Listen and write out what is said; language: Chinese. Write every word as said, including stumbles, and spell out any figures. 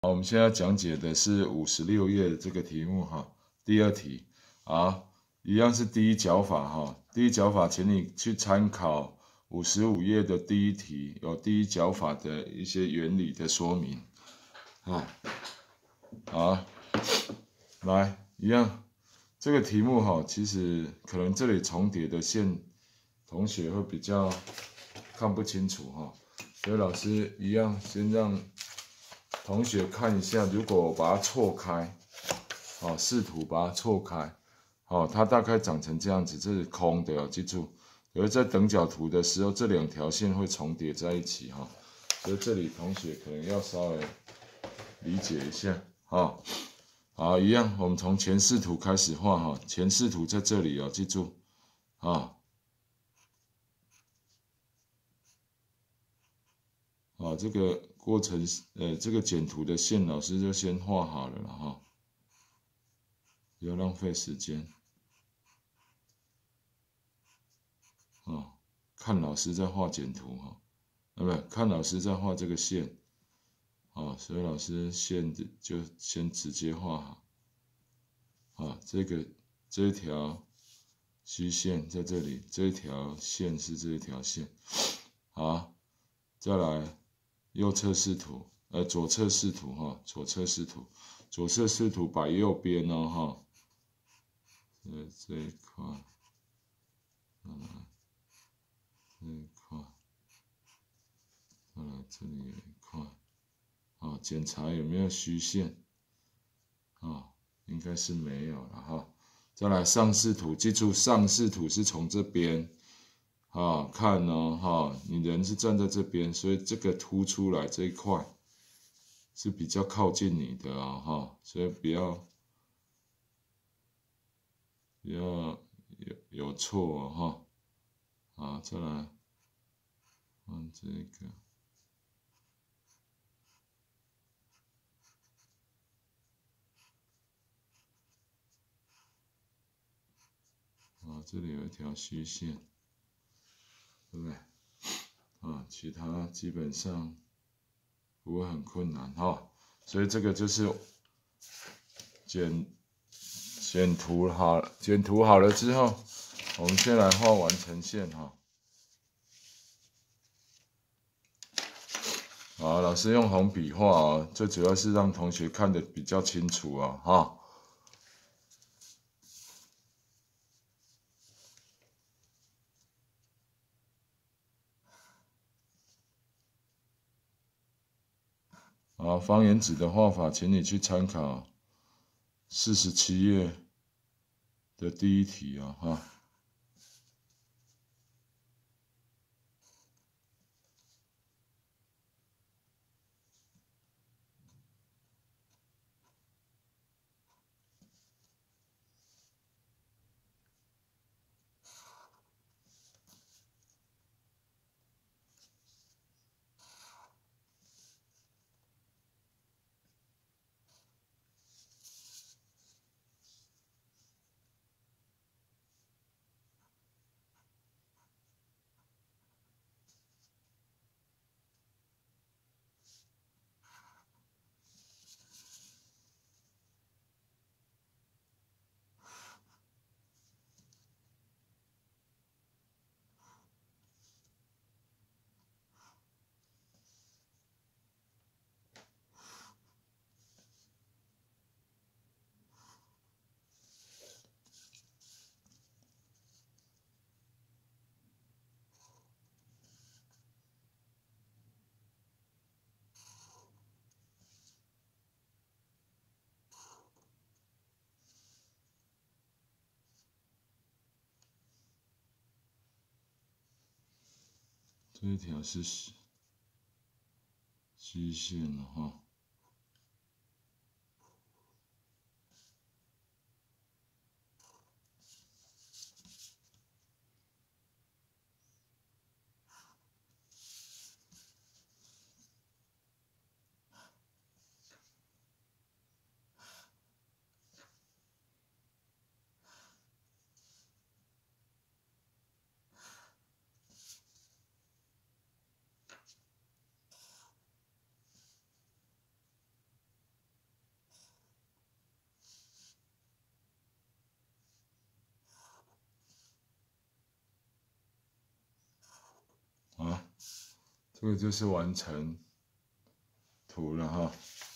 好，我们现在讲解的是五十六页的这个题目哈，第二题啊，一样是第一角法哈。第一角法，请你去参考五十五页的第一题，有第一角法的一些原理的说明。啊，好，来，一样，这个题目哈，其实可能这里重叠的线，同学会比较看不清楚哈，所以老师一样先让同学看一下，如果我把它错开，好，试图把它错开，好，它大概长成这样子，这是空的哦，记住。而在等角图的时候，这两条线会重叠在一起哈，所以这里同学可能要稍微理解一下哈。好，一样，我们从前视图开始画哈，前视图在这里哦，记住啊。啊，这个过程，呃，这个剪图的线，老师就先画好了了哈，不要浪费时间。啊，看老师在画剪图哈，啊不，看老师在画这个线，啊，所以老师线就先直接画好。啊，这个这一条虚线在这里，这一条线是这一条线。好，再来右侧视图，呃，左侧视图哈，左侧视图，左侧视图摆右边哦哈，这这一块，嗯，这一块，嗯，这里有一块，啊，检查有没有虚线，啊，应该是没有了哈。再来上视图，记住上视图是从这边。啊，看哦，哈，你人是站在这边，所以这个凸出来这一块是比较靠近你的啊，哈，所以不要不要有有错哦，哈。好，再来换这个，啊，这里有一条虚线，对不对？啊，其他基本上不会很困难哈，所以这个就是剪剪图好了，剪图好了之后，我们先来画完成线哈。好，老师用红笔画哦，最主要是让同学看得比较清楚哦，哈。好，方圆子的画法，请你去参考四十七页的第一题哦，哈。这一条是虚线了哈。 这个就是完成图了哈。